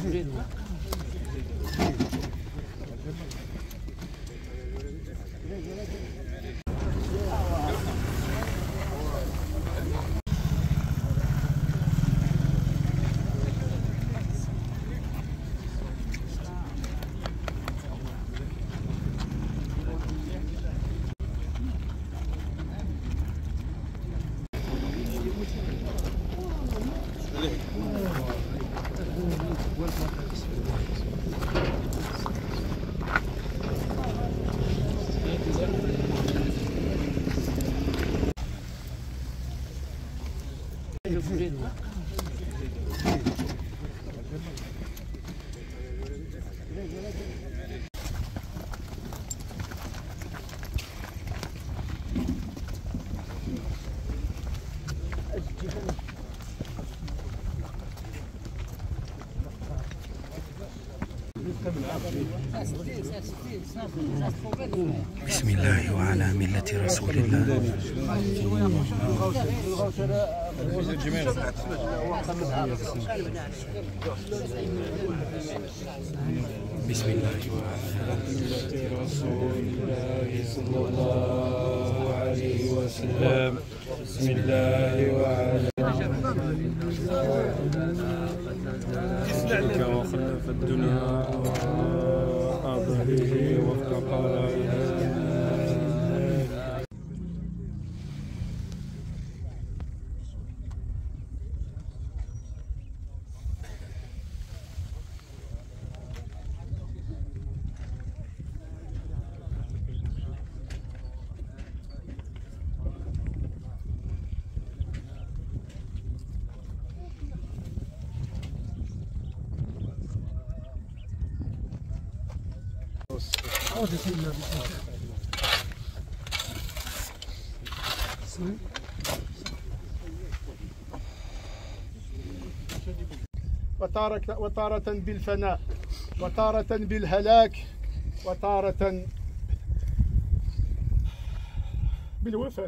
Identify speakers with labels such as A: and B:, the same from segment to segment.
A: بسم الله وعلى ملة رسول الله. بسم الله وعلى ملة رسول الله صلى الله عليه وسلم. بسم الله وعلى إسلامك وخلف الدنيا وأظهره وفق قرائها.
B: وتارة بالفناء، وتارة بالهلاك، وتارة بالوفاة.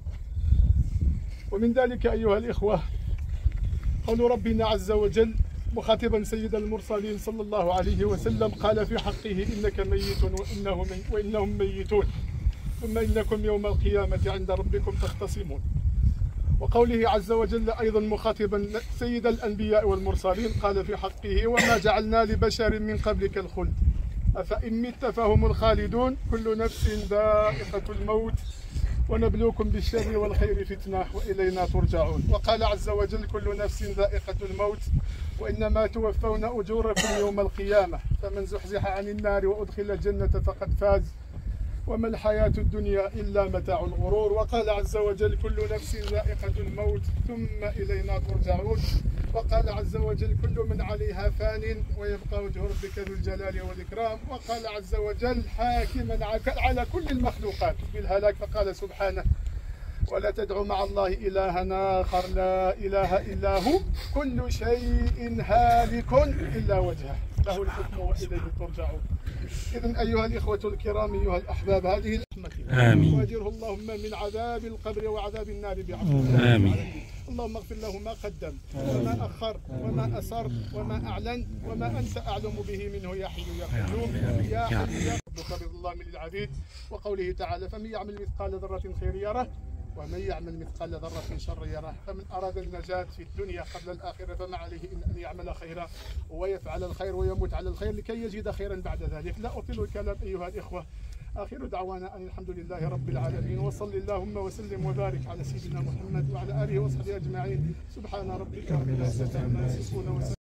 B: ومن ذلك أيها الإخوة قول ربنا عز وجل مخاطبا سيد المرسلين صلى الله عليه وسلم، قال في حقه: إنك ميت وإنهم ميتون ثم إنكم يوم القيامة عند ربكم تختصمون. وقوله عز وجل أيضا مخاطبا سيد الأنبياء والمرسلين قال في حقه: وما جعلنا لبشر من قبلك الخلد أفإن مت فهم الخالدون كل نفس ذائقة الموت ونبلوكم بالشر والخير فتنة وإلينا ترجعون. وقال عز وجل: كل نفس ذائقة الموت وإنما توفون أجوركم يوم القيامة فمن زحزح عن النار وأدخل الجنة فقد فاز وما الحياة الدنيا إلا متاع الغرور. وقال عز وجل: كل نفس ذائقة الموت ثم إلينا ترجعون. وقال عز وجل: كل من عليها فان ويبقى وجه ربك ذو الجلال والإكرام. وقال عز وجل حاكما على كل المخلوقات بالهلاك فقال سبحانه: ولا تدعوا مع الله إلها آخر لا إله إلا هو كل شيء هالك إلا وجهه له الحكم وإليه ترجعون. إذن أيها الإخوة الكرام أيها الأحباب، هذه الرحمة
A: آمين.
B: واجره اللهم من عذاب القبر وعذاب النار بعفوك.
A: آمين.
B: اللهم اغفر له ما قدم وما أخر وما أسر وما أعلن وما أنت أعلم به منه يا حي يا قيوم يا حي يا ربك بالظلام للعبيد. وقوله تعالى: فمن يعمل مثقال ذرة خير يره ومن يعمل مثقال ذرة شر يره. فمن أراد النجاة في الدنيا قبل الآخرة فما عليه إلا أن يعمل خيرا ويفعل الخير ويموت على الخير لكي يجد خيرا بعد ذلك. لا أطيل الكلام أيها الإخوة، آخر دعوانا أن الحمد لله رب العالمين، وصل اللهم وسلم وبارك على سيدنا محمد وعلى آله وصحبه أجمعين. سبحان ربك رب العزة عما يصفون.